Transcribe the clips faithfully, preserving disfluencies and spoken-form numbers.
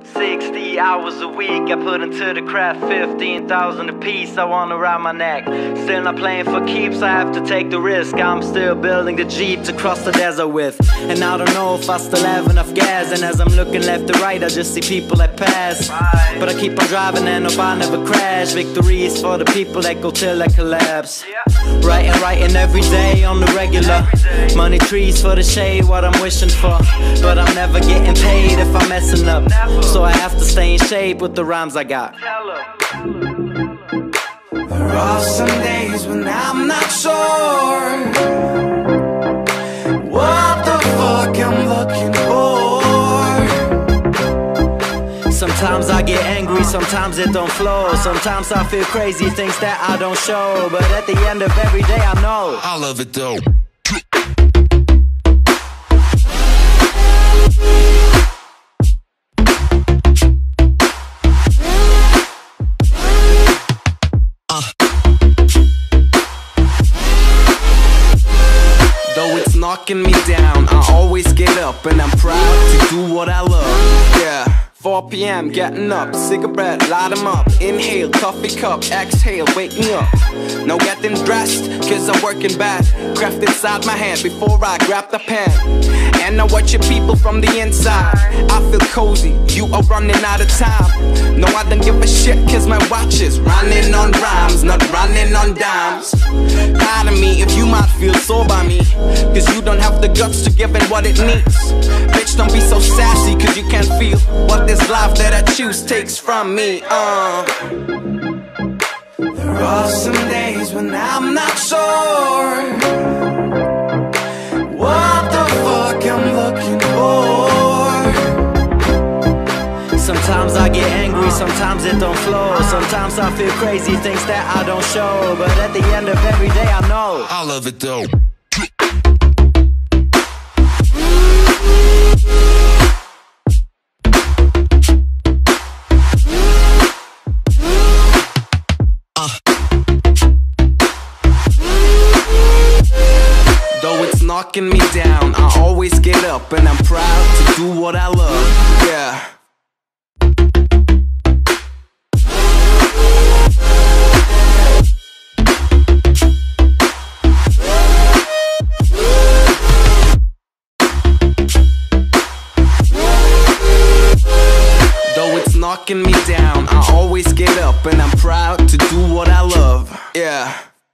Sixty hours a week I put into the craft, fifteen thousand a piece I want around my neck. Still not playing for keeps, I have to take the risk. I'm still building the Jeep to cross the desert with. And I don't know if I still have enough gas. And as I'm looking left to right I just see people that pass, but I keep on driving and hope I never crash. Victory is for the people that go till I collapse. Writing, writing every day on the regular. Money trees for the shade, what I'm wishing for. But I'm never getting paid if I'm messing up, so I have to stay in shape with the rhymes I got. There are some days when I'm not sure what the fuck I'm looking for. Sometimes I get angry, sometimes it don't flow. Sometimes I feel crazy, things that I don't show. But at the end of every day I know I love it though. Though it's knocking me down, I always get up, and I'm proud to do what I love. Yeah, four p m getting up, cigarette, light 'em up. Inhale, coffee cup, exhale, waking up. No getting dressed, cause I'm working bad. Craft inside my hand before I grab the pen. And I watch your people from the inside. I feel cozy, you are running out of time. No, I don't give a shit cause my watch is running on rhymes, not running on dimes. Pardon me if you might feel sore by me, cause you don't have the guts to give it what it needs. Bitch, don't be so sassy cause you can't feel what this life that I choose takes from me. uh. There are some days when I'm not sure what the fuck I'm looking for. Sometimes I get angry, sometimes it don't flow. Sometimes I feel crazy, things that I don't show. But at the end of every day I know I love it though. Though it's knocking me down, I always get up, and I'm proud to do what I love. Yeah. Though it's knocking me down, I always get up, and I'm proud to do what I love. Yeah.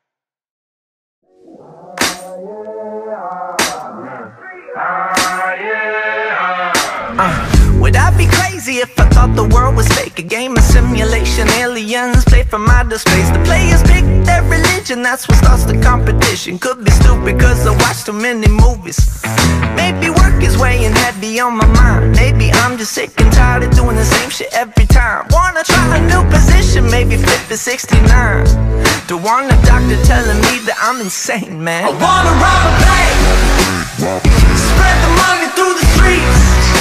Uh, would I be crazy if I thought the world was fake? A game of simulation, aliens play from outer space. The players pick their religion, that's what starts the competition. Could be stupid cause I watch too many movies. Maybe work is weighing heavy on my mind. Maybe I'm just sick and tired of doing the same shit every time. Wanna try a new position, maybe flip to sixty-nine. Don't want a doctor telling me that I'm insane, man. I wanna rob a bank, spread the money through the streets,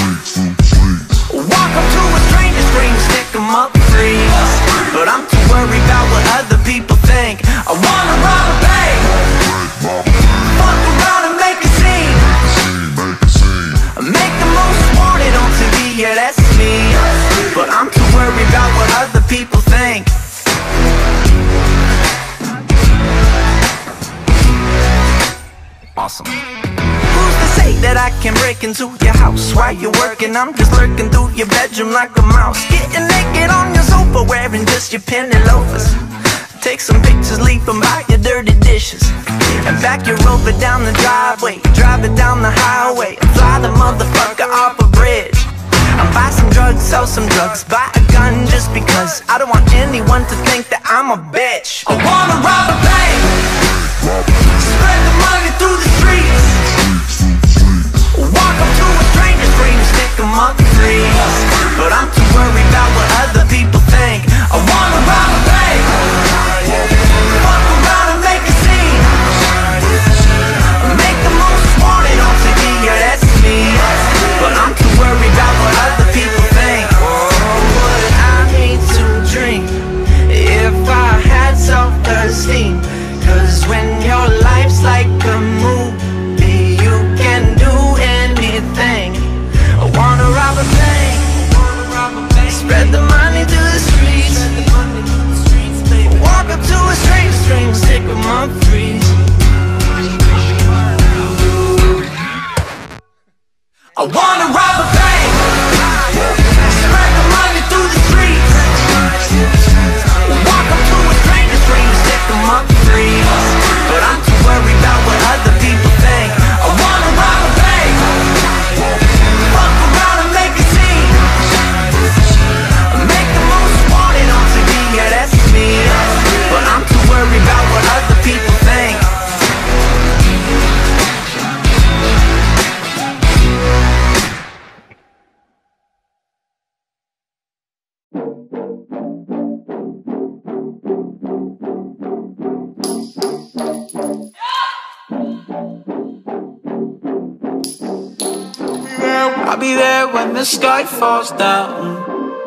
walk up to a stranger, scream, stick 'em up, freeze. But I'm too worried about what other people think. I wanna rob a bank, fuck around and make a scene, make the most wanted on T V, yeah that's me. But I'm too worried about what other people think. Awesome. Who's to say that I can break into your house while you're working? I'm just lurking through your bedroom like a mouse, getting naked on your sofa, wearing just your penny loafers. Take some pictures, leave them by your dirty dishes, and back your rover down the driveway, drive it down the highway, and fly the motherfucker off a bridge. And buy some drugs, sell some drugs, buy a gun just because I don't want anyone to think that I'm a bitch. I wanna rob a bank, spread the money through the streets, walk up to a stranger, scream, stick 'em up, freeze. But I'm too worried about what other people think. I wanna rob a bank, fuck around and make a scene, make the most wanted on T V, yeah that's me. But I'm too worried about what other people think. Would I need to drink if I had self-esteem? Cause when your life's like a movie, you can do anything. I wanna rob a bank, wanna rob a bank, spread the money through the streets, walk up to a stranger's dream, set them up free. But I'm too worried about what other people think. I wanna rob a bank, fuck around and make a scene, make the most wanted on T V, yeah that's me. But I'm too worried about what other people think. I'll be there when the sky falls down,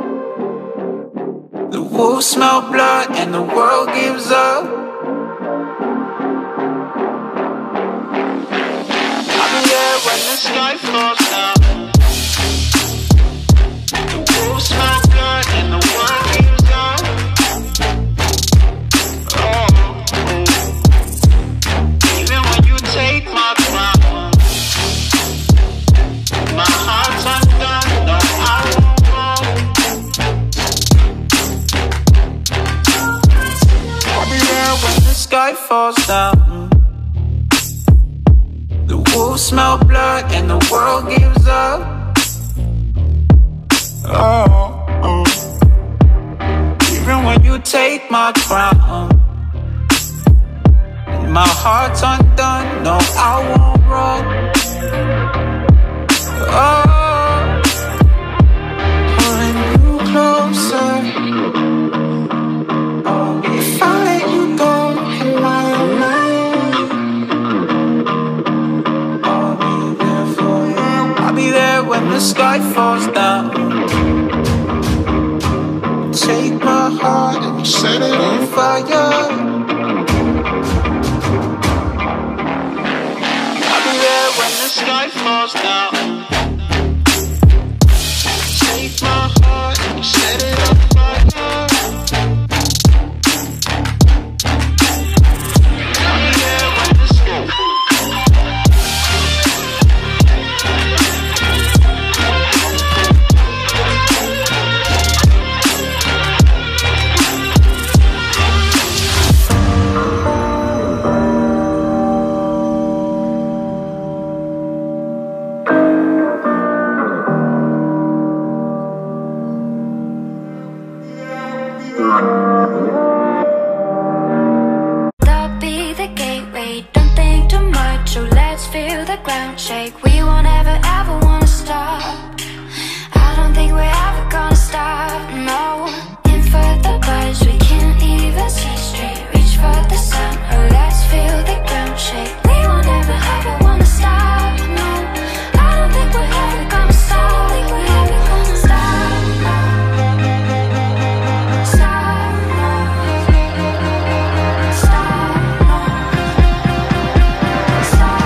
the wolves smell blood and the world gives up. I'll be there when the sky falls down, the wolves smell blood and the world gives up. Oh, oh. Even when you take my crown, my heart's undone, no I won't fall. I'll be there when the sky falls down, the wolves smell blood and the world gives up. Oh, oh. Even when you take my crown, and my heart's undone, no I won't run. Oh, pulling you closer. Oh, if I let you go, am I alone? I'll be there for you. I'll be there when the sky falls down. Take my heart and set it on fire. I'll be there when the sky falls down. Take my heart and set it on fire. I'll be there when the sky That'll be the gateway, don't think too much, so let's feel the ground shake. We won't ever, ever wanna stop. I don't think we're ever gonna stop, no. In for the buzz, we can't even see straight. Reach for the sun, or let's feel the ground shake. We won't ever, ever wanna stop, no. I don't think we're ever gonna stop. I think we're ever gonna stop, no. Stop, no. Stop, no. Stop.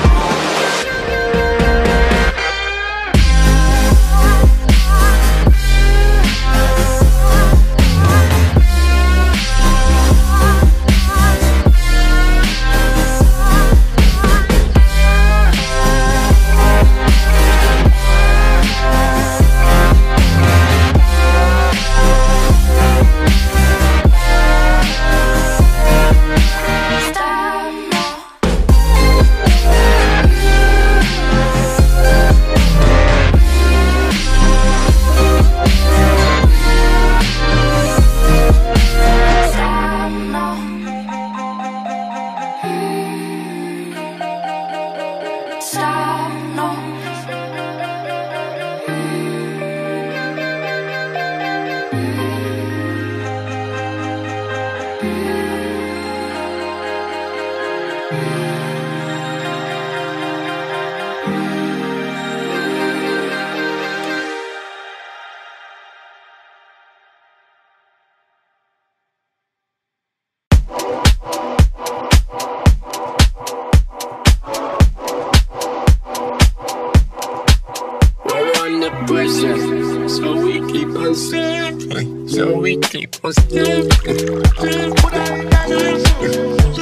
pressure, so we keep on stepping, so we keep on stepping.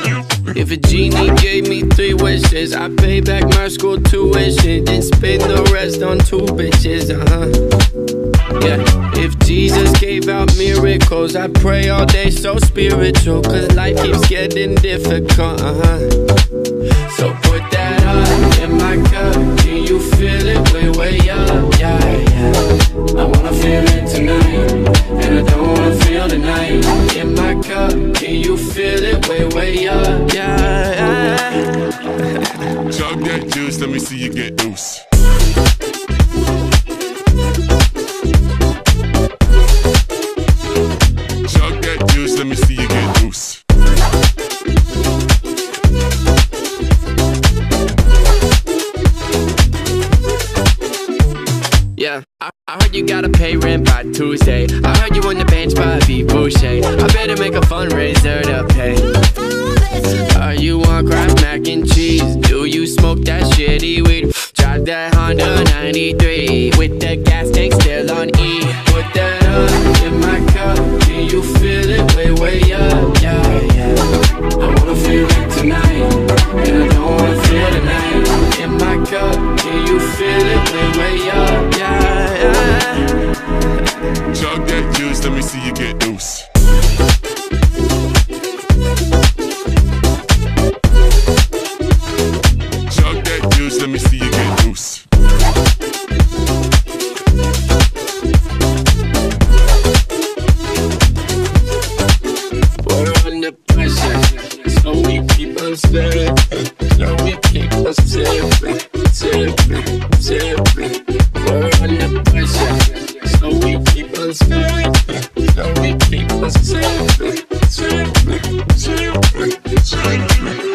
If a genie gave me three wishes, I'd pay back my school tuition, then spend the rest on two bitches, uh-huh. Yeah, if Jesus gave out miracles, I'd pray all day so spiritual, cause life keeps getting difficult, uh-huh. So put that up in my cup, can you feel it way, way up, yeah, yeah. I wanna feel it tonight, and I don't wanna feel the night. In my cup, can you feel it way, way up, yeah, yeah. Chug that juice, let me see you get loose. Chug that juice, let me see you get loose. Yeah, I, I heard you gotta pay rent by Tuesday. I heard you on the bench by B. Boucher. I better make a fundraiser to pay. Are you on Kraft mac and cheese? Do you smoke that shitty weed? Drive that Honda ninety-three with the gas tank still on E. Put that up in my cup, can you feel it way, way up? Yeah, yeah. I wanna feel it tonight, and I don't wanna feel the night. In my cup, can you feel it way, way up? Yeah, yeah. Chug that juice, let me see you get loose. Chug that juice, let me see you get loose. We're under pressure, so we keep on staring, so we keep on sipping, sipping, sipping. We're under pressure, so we keep on staring, so we keep on sipping, sipping, sipping, sipping.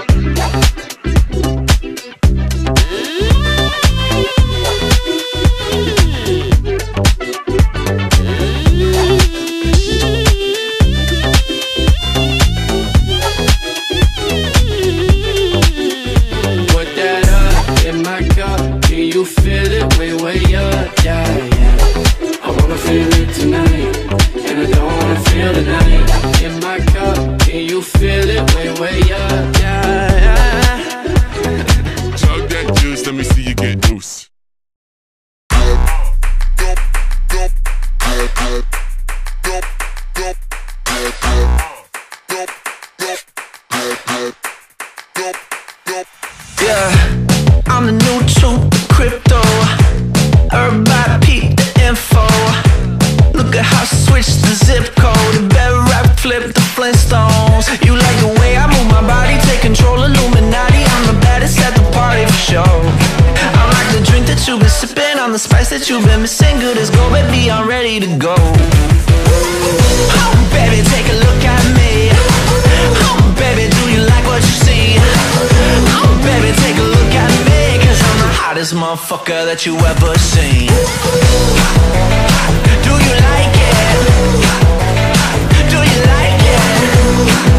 Feel it way, way up, yeah, yeah. I wanna feel it tonight, and I don't wanna feel the night. In my cup, can you feel it way, way up, yeah, yeah. Chug that juice, let me see you get loose. Yeah, I'm the new truth, the crypto. Everybody peep the info. Look at how I switched the zip code. The better rap flip the Flintstones. You like the way I move my body, take control, Illuminati. I'm the baddest at the party for sure. I'm like the drink that you've been sipping, I'm the spice that you've been missing. Good as gold, baby, I'm ready to go. Oh, baby, take a look at me. Oh, baby, do you like what you see? Oh, baby, take a look at me, cause I'm the hottest motherfucker that you ever seen. Do you like it? Do you like it?